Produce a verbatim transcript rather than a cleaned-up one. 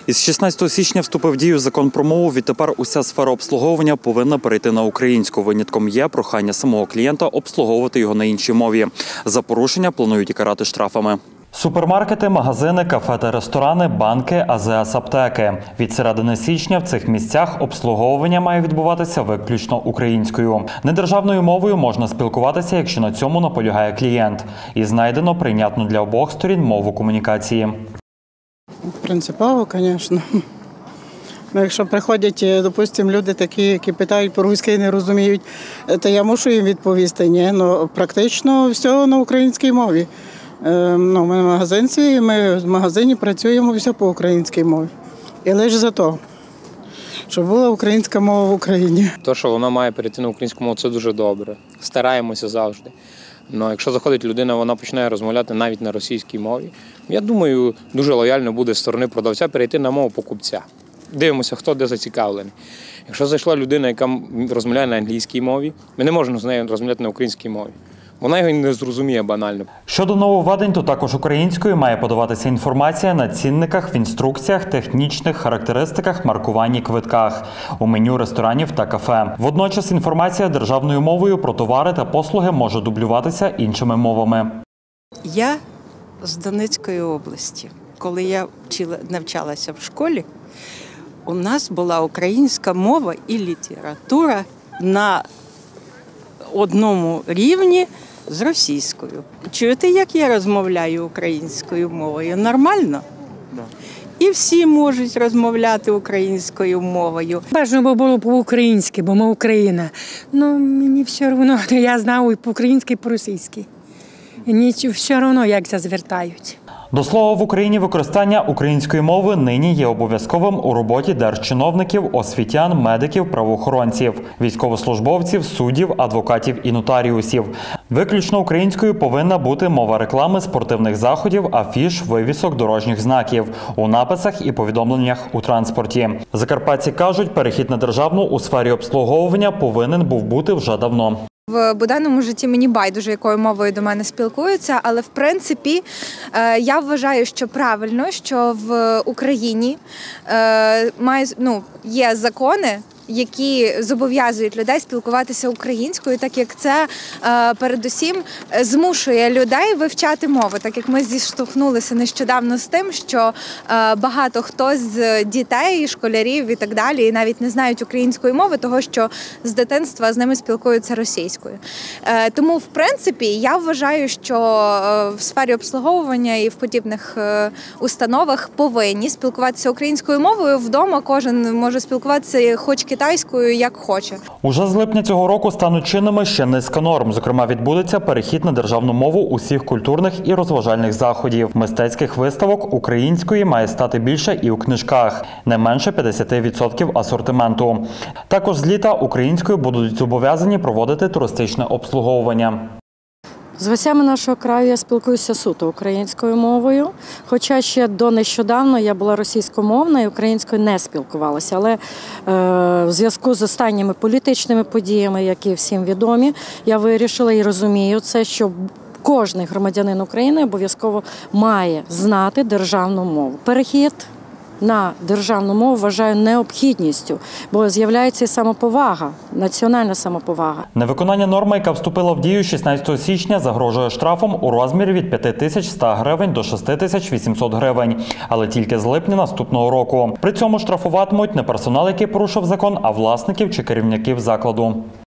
Із шістнадцятого січня вступив в дію закон про мову. Відтепер уся сфера обслуговування повинна перейти на українську. Винятком є прохання самого клієнта обслуговувати його на іншій мові. За порушення планують і карати штрафами. Супермаркети, магазини, кафе та ресторани, банки, а зе ес аптеки. Від середини січня в цих місцях обслуговування має відбуватися виключно українською. Недержавною мовою можна спілкуватися, якщо на цьому наполягає клієнт. І знайдено прийнятну для обох сторін мову комунікації. Принципово, звісно. Ну, якщо приходять, допустимо, люди такі, які питають по-руськи і не розуміють, то я мушу їм відповісти. Ні, ну, практично все на українській мові. Ну, ми в магазинці, ми в магазині працюємо все по українській мові. І лише за то, щоб була українська мова в Україні. Те, що вона має перейти на українську мову, це дуже добре. Стараємося завжди. Але якщо заходить людина, вона починає розмовляти навіть на російській мові, я думаю, дуже лояльно буде з сторони продавця перейти на мову покупця. Дивимося, хто де зацікавлений. Якщо зайшла людина, яка розмовляє на англійській мові, ми не можемо з нею розмовляти на українській мові. Вона його не зрозуміє банально. Щодо нововведень, то також українською має подаватися інформація на цінниках, в інструкціях, технічних характеристиках, маркуванні, квитках, у меню ресторанів та кафе. Водночас інформація державною мовою про товари та послуги може дублюватися іншими мовами. Я з Донецької області. Коли я вчила, навчалася в школі, у нас була українська мова і література на одному рівні з російською. Чуєте, як я розмовляю українською мовою? Нормально? Да. І всі можуть розмовляти українською мовою. Бажано було по-українськи, бо ми Україна. Ну, мені все одно, я знаю і по-українськи, і по-російськи. Мені все одно, як зазвертають. До слова, в Україні використання української мови нині є обов'язковим у роботі держчиновників, освітян, медиків, правоохоронців, військовослужбовців, суддів, адвокатів і нотаріусів. Виключно українською повинна бути мова реклами, спортивних заходів, афіш, вивісок, дорожніх знаків, у написах і повідомленнях у транспорті. Закарпатці кажуть, перехід на державну у сфері обслуговування повинен був бути вже давно. В буденному житті мені байдуже, якою мовою до мене спілкуються, але в принципі я вважаю, що правильно, що в Україні має, ну, є закони, які зобов'язують людей спілкуватися українською, так як це е, передусім змушує людей вивчати мову, так як ми зіштовхнулися нещодавно з тим, що е, багато хто з дітей, школярів і так далі, і навіть не знають української мови, того що з дитинства з ними спілкуються російською. Е, тому, в принципі, я вважаю, що е, в сфері обслуговування і в подібних е, установах повинні спілкуватися українською мовою. Вдома кожен може спілкуватися хоч китайською, як хоче. Уже з липня цього року стануть чинними ще низка норм. Зокрема, відбудеться перехід на державну мову усіх культурних і розважальних заходів. Мистецьких виставок української має стати більше і у книжках. Не менше п'ятдесят відсотків асортименту. Також з літа українською будуть зобов'язані проводити туристичне обслуговування. З гостями нашого краю я спілкуюся суто українською мовою, хоча ще до нещодавно я була російськомовна і українською не спілкувалася. Але е, в зв'язку з останніми політичними подіями, які всім відомі, я вирішила і розумію це, що кожен громадянин України обов'язково має знати державну мову. Перехід на державну мову вважаю необхідністю, бо з'являється і самоповага, національна самоповага. Невиконання норми, яка вступила в дію шістнадцятого січня, загрожує штрафом у розмірі від п'яти тисяч ста гривень до шести тисяч вісімсот гривень, але тільки з липня наступного року. При цьому штрафуватимуть не персонал, який порушив закон, а власників чи керівників закладу.